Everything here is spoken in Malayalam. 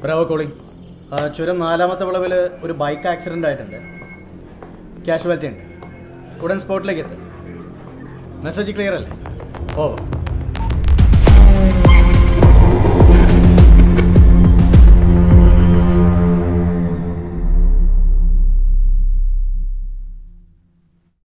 Bravo calling. ചുരം 4ാമത്തെ വളവിൽ ഒരു ബൈക്ക് ആക്സിഡൻ്റ് ആയിട്ടുണ്ട്. കാഷ്വാലിറ്റി ഉണ്ട്. ഉടൻ സ്പോട്ടിലേക്ക് എത്തുക. മെസ്സേജ് ക്ലിയർ അല്ലേ? ഓവർ.